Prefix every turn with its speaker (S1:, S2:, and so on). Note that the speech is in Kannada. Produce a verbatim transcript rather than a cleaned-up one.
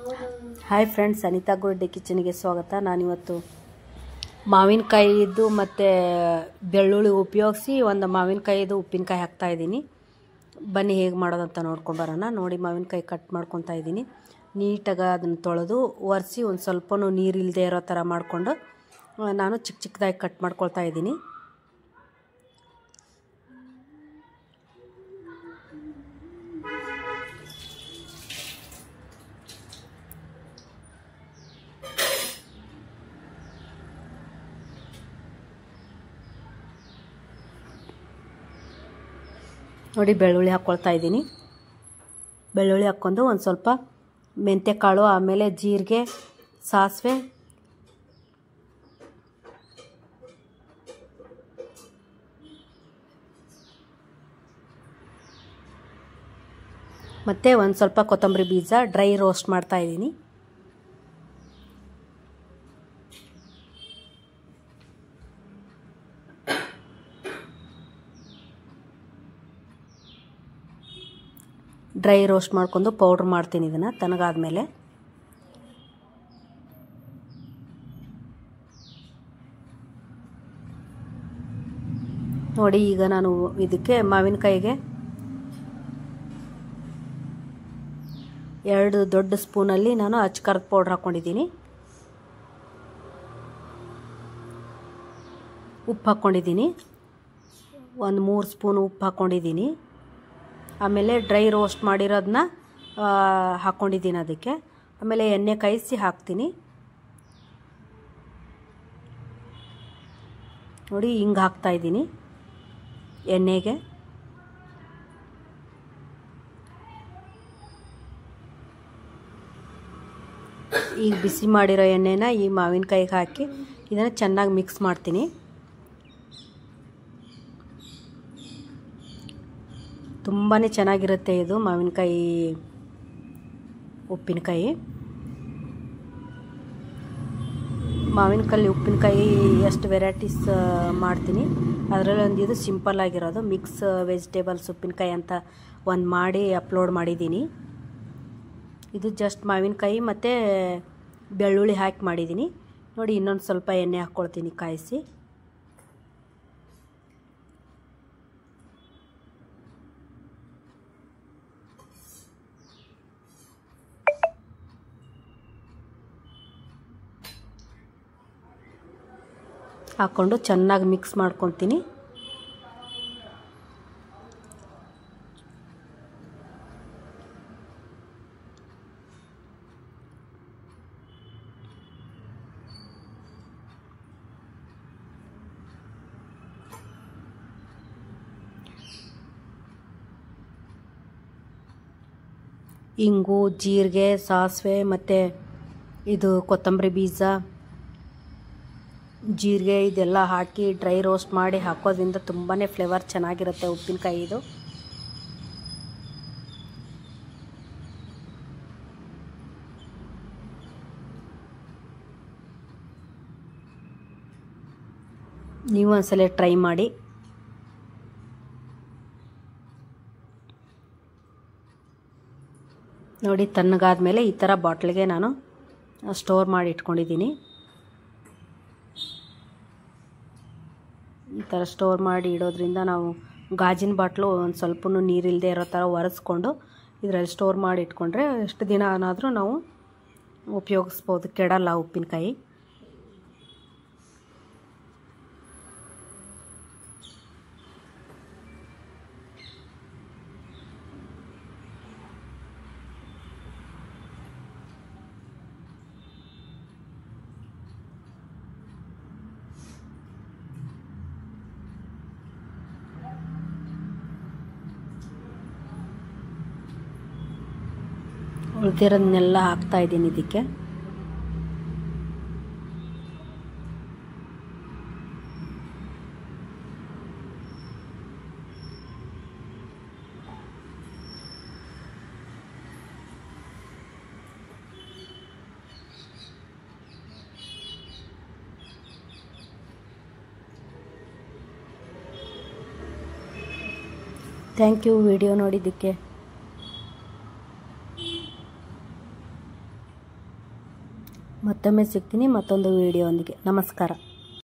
S1: ಹಾಯ್ ಫ್ರೆಂಡ್ಸ್, ಅನಿತಾ ಗುಡ್ಡೆ ಕಿಚನ್ಗೆ ಸ್ವಾಗತ. ನಾನಿವತ್ತು ಮಾವಿನಕಾಯಿದು ಮತ್ತು ಬೆಳ್ಳುಳ್ಳಿ ಉಪಯೋಗಿಸಿ ಒಂದು ಮಾವಿನಕಾಯಿದು ಉಪ್ಪಿನಕಾಯಿ ಹಾಕ್ತಾಯಿದ್ದೀನಿ. ಬನ್ನಿ ಹೇಗೆ ಮಾಡೋದಂತ ನೋಡ್ಕೊಂಡು ಬರೋಣ. ನೋಡಿ, ಮಾವಿನಕಾಯಿ ಕಟ್ ಮಾಡ್ಕೊತಾ ಇದ್ದೀನಿ. ನೀಟಾಗಿ ಅದನ್ನು ತೊಳೆದು ಒರೆಸಿ ಒಂದು ಸ್ವಲ್ಪನೂ ನೀರಿಲ್ಲದೆ ಇರೋ ಥರ ಮಾಡಿಕೊಂಡು ನಾನು ಚಿಕ್ಕ ಚಿಕ್ಕದಾಗಿ ಕಟ್ ಮಾಡ್ಕೊಳ್ತಾ ಇದ್ದೀನಿ. ನೋಡಿ, ಬೆಳ್ಳುಳ್ಳಿ ಹಾಕ್ಕೊಳ್ತಾ ಇದ್ದೀನಿ. ಬೆಳ್ಳುಳ್ಳಿ ಹಾಕ್ಕೊಂಡು ಒಂದು ಸ್ವಲ್ಪ ಮೆಂತ್ಯಕಾಳು, ಆಮೇಲೆ ಜೀರಿಗೆ, ಸಾಸಿವೆ, ಮತ್ತು ಒಂದು ಸ್ವಲ್ಪ ಕೊತ್ತಂಬರಿ ಬೀಜ ಡ್ರೈ ರೋಸ್ಟ್ ಮಾಡ್ತಾ ಇದ್ದೀನಿ. ಡ್ರೈ ರೋಸ್ಟ್ ಮಾಡ್ಕೊಂಡು ಪೌಡ್ರ್ ಮಾಡ್ತೀನಿ. ಇದನ್ನು ತನಗಾದ್ಮೇಲೆ ನೋಡಿ, ಈಗ ನಾನು ಇದಕ್ಕೆ ಮಾವಿನಕಾಯಿಗೆ ಎರಡು ದೊಡ್ಡ ಸ್ಪೂನಲ್ಲಿ ನಾನು ಅಚ್ಕಾರದ ಪೌಡ್ರ್ ಹಾಕ್ಕೊಂಡಿದ್ದೀನಿ. ಉಪ್ಪು ಹಾಕ್ಕೊಂಡಿದ್ದೀನಿ. ಒಂದು ಮೂರು ಸ್ಪೂನ್ ಉಪ್ಪು ಹಾಕ್ಕೊಂಡಿದ್ದೀನಿ. ಆಮೇಲೆ ಡ್ರೈ ರೋಸ್ಟ್ ಮಾಡಿರೋದನ್ನ ಹಾಕ್ಕೊಂಡಿದ್ದೀನಿ ಅದಕ್ಕೆ. ಆಮೇಲೆ ಎಣ್ಣೆ ಕಾಯಿಸಿ ಹಾಕ್ತೀನಿ. ನೋಡಿ, ಹಿಂಗೆ ಹಾಕ್ತಾಯಿದ್ದೀನಿ ಎಣ್ಣೆಗೆ. ಈಗ ಬಿಸಿ ಮಾಡಿರೋ ಎಣ್ಣೆನ ಈ ಮಾವಿನಕಾಯಿಗೆ ಹಾಕಿ ಇದನ್ನು ಚೆನ್ನಾಗಿ ಮಿಕ್ಸ್ ಮಾಡ್ತೀನಿ. ತುಂಬಾ ಚೆನ್ನಾಗಿರುತ್ತೆ ಇದು ಮಾವಿನಕಾಯಿ ಉಪ್ಪಿನಕಾಯಿ. ಮಾವಿನಕಾಯಿ ಉಪ್ಪಿನಕಾಯಿ ಎಷ್ಟು ವೆರೈಟೀಸ್ ಮಾಡ್ತೀನಿ. ಅದರಲ್ಲಿ ಒಂದು ಇದು ಸಿಂಪಲ್ ಆಗಿರೋದು ಮಿಕ್ಸ್ ವೆಜಿಟೇಬಲ್ಸ್ ಉಪ್ಪಿನಕಾಯಿ ಅಂತ ಒಂದು ಮಾಡಿ ಅಪ್ಲೋಡ್ ಮಾಡಿದ್ದೀನಿ. ಇದು ಜಸ್ಟ್ ಮಾವಿನಕಾಯಿ ಮತ್ತು ಬೆಳ್ಳುಳ್ಳಿ ಹಾಕಿ ಮಾಡಿದ್ದೀನಿ. ನೋಡಿ, ಇನ್ನೊಂದು ಸ್ವಲ್ಪ ಎಣ್ಣೆ ಹಾಕ್ಕೊಳ್ತೀನಿ ಕಾಯಿಸಿ. ಹಾಕ್ಕೊಂಡು ಚೆನ್ನಾಗಿ ಮಿಕ್ಸ್ ಮಾಡ್ಕೊತೀನಿ. ಇಂಗು, ಜೀರಿಗೆ, ಸಾಸಿವೆ ಮತ್ತು ಇದು ಕೊತ್ತಂಬರಿ ಬೀಜ, ಜೀರಿಗೆ ಇದೆಲ್ಲ ಹಾಕಿ ಡ್ರೈ ರೋಸ್ಟ್ ಮಾಡಿ ಹಾಕೋದ್ರಿಂದ ತುಂಬಾ ಫ್ಲೇವರ್ ಚೆನ್ನಾಗಿರುತ್ತೆ ಉಪ್ಪಿನಕಾಯಿ ಇದು. ನೀವು ಒಂದ್ಸಲ ಟ್ರೈ ಮಾಡಿ. ನೋಡಿ, ತಣ್ಣಗಾದ್ಮೇಲೆ ಈ ಥರ ಬಾಟ್ಲಿಗೆ ನಾನು ಸ್ಟೋರ್ ಮಾಡಿ ಇಟ್ಕೊಂಡಿದ್ದೀನಿ. ಈ ಥರ ಸ್ಟೋರ್ ಮಾಡಿ ಇಡೋದ್ರಿಂದ ನಾವು ಗಾಜಿನ ಬಾಟ್ಲು ಒಂದು ಸ್ವಲ್ಪನೂ ನೀರಿಲ್ಲದೆ ಇರೋ ಥರ ಒರೆಸ್ಕೊಂಡು ಇದರಲ್ಲಿ ಸ್ಟೋರ್ ಮಾಡಿ ಇಟ್ಕೊಂಡ್ರೆ ಎಷ್ಟು ದಿನ ಆನಾದರೂ ನಾವು ಉಪಯೋಗಿಸ್ಬೋದು, ಕೆಡಲ್ಲ ಉಪ್ಪಿನಕಾಯಿ. ಉಳಿದಿರೋದನ್ನೆಲ್ಲ ಹಾಕ್ತಾಯಿದ್ದೀನಿ ಇದಕ್ಕೆ. ಥ್ಯಾಂಕ್ ಯು ವಿಡಿಯೋ ನೋಡಿದ್ದಕ್ಕೆ. ಮತ್ತೊಮ್ಮೆ ಸಿಗ್ತೀನಿ ಮತ್ತೊಂದು ವಿಡಿಯೋದೊಂದಿಗೆ. ನಮಸ್ಕಾರ.